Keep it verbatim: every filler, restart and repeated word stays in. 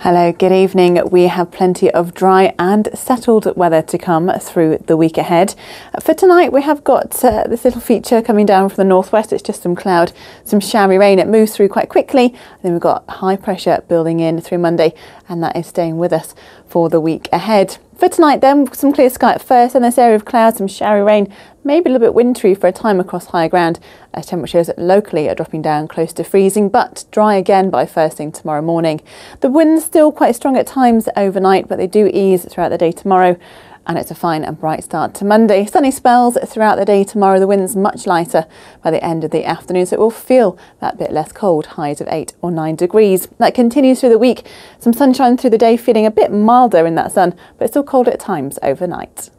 Hello, good evening. We have plenty of dry and settled weather to come through the week ahead. For tonight, we have got uh, this little feature coming down from the northwest. It's just some cloud, some showery rain. It moves through quite quickly. And then we've got high pressure building in through Monday, and that is staying with us for the week ahead. For tonight then, some clear sky at first, and this area of clouds, some showery rain, maybe a little bit wintry for a time across higher ground. Uh, temperatures locally are dropping down close to freezing, but dry again by first thing tomorrow morning. The wind's still quite strong at times overnight, but they do ease throughout the day tomorrow. And it's a fine and bright start to Monday. Sunny spells throughout the day tomorrow. The wind's much lighter by the end of the afternoon, so it will feel that bit less cold, highs of eight or nine degrees. That continues through the week. Some sunshine through the day, feeling a bit milder in that sun, but still cold at times overnight.